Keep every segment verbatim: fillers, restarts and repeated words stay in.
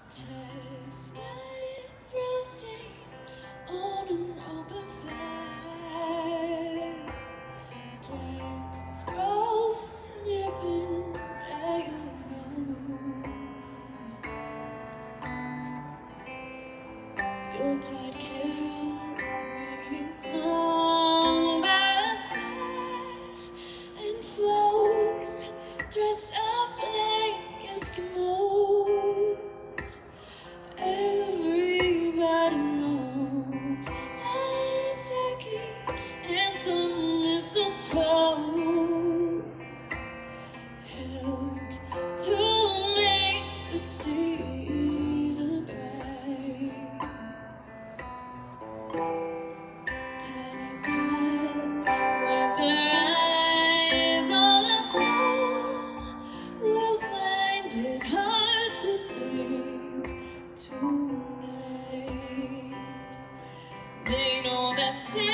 Chestnuts roasting on an open fire. Jack Frost nipping at your nose. Yuletide carols being sung by choir, and folks dressed up like Eskimos. Everybody knows a turkey and some mistletoe help to make the season bright. Tiny tots with their eyes all aglow will find it hard to sleep tonight. They know that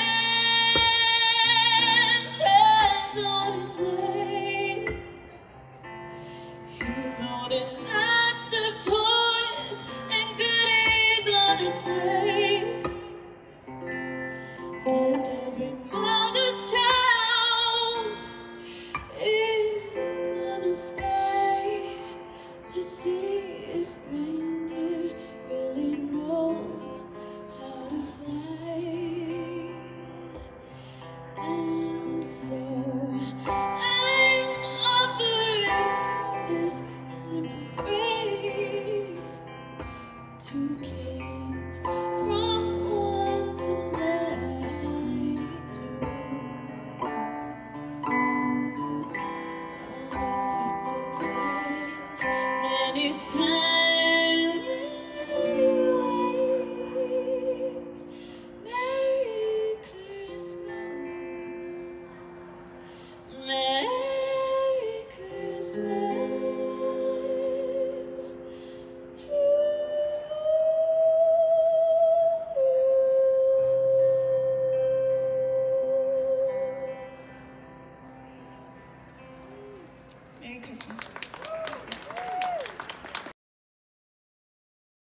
Santa's on his way. He's loaded lots of toys and goodies on his sleigh. And every mother's child is gonna spy to see if reindeer really know how to fly. And so I'm offering this simple phrase to kids from one to ninety-two. Although it's been said many times,